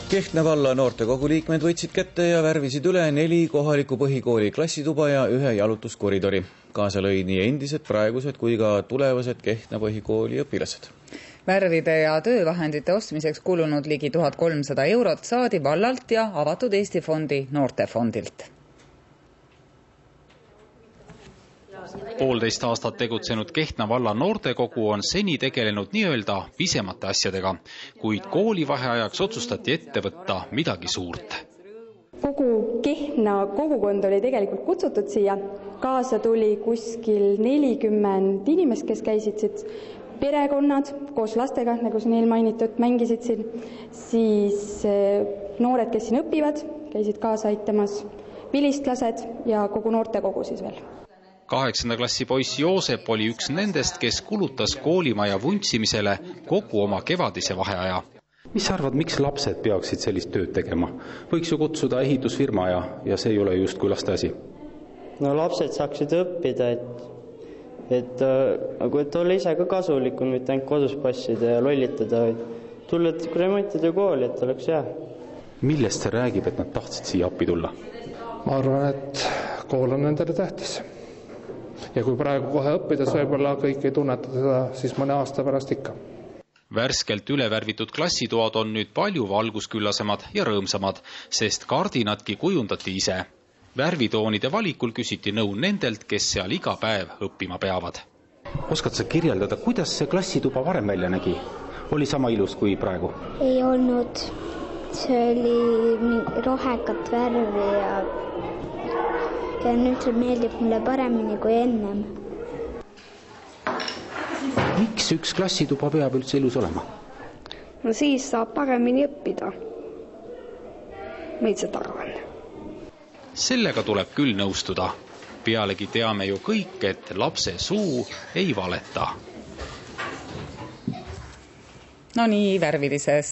Kehtna valla noortekogu liikmed võtsid kätte ja värvisid üle 4 kohaliku põhikooli klassituba ja 1 jalutuskoridori. Kaasa lõi nii endised, praegused kui ka tulevased Kehtna põhikooli õpilased. Värvide ja töövahendite ostmiseks kulunud ligi 1300 eurot saadi vallalt ja Avatud Eesti fondi noortefondilt. 1,5 aastat tegutsenud Kehtna valla noortekogu on seni tegelenud nii-öelda pisemate asjadega, kuid koolivaheajaks otsustati ette võtta midagi suurt. Kogu Kehtna kogukond oli tegelikult kutsutud siia. Kaasa tuli kuskil 40 inimest, kes käisid siit, perekonnad koos lastega, nagu siin eelmainitud, mängisid siin, siis noored, kes siin õpivad, käisid kaasa aitamas, vilistlased ja kogu noortekogu siis veel. 8. klassi poiss Joosep oli üks nendest, kes kulutas koolimaja vuntsimisele kogu oma kevadise vaheaja. Mis sa arvad, miks lapsed peaksid sellist tööd tegema? Võiks ju kutsuda ehitusfirma ja see ei ole justkui laste asi. No lapsed saaksid õppida, et olla ise ka kasulikun, mitte ainult kodus passida ja lollitada, tulla remontida kooli, et oleks hea. Millest see räägib, et nad tahtsid siia appi tulla? Ma arvan, et kool on nendele tähtis. Ja kui praegu kohe õppides võib-olla kõik ei tunneta seda, siis mõne aasta pärast ikka. Värskelt ülevärvitud klassitoad on nüüd palju valgusküllasemad ja rõõmsamad, sest kardinadki kujundati ise. Värvitoonide valikul küsiti nõu nendelt, kes seal iga päev õppima peavad. Oskad sa kirjeldada, kuidas see klassituba varem välja nägi? Oli sama ilus kui praegu? Ei olnud. See oli rohekat värvi ja nüüd see meeldib mulle paremini kui ennem. Miks üks klassituba peab üldse ilus olema? No siis saab paremini õppida. Meid seda arvan. Sellega tuleb küll nõustuda. Pealegi teame ju kõik, et lapse suu ei valeta. No nii värvidises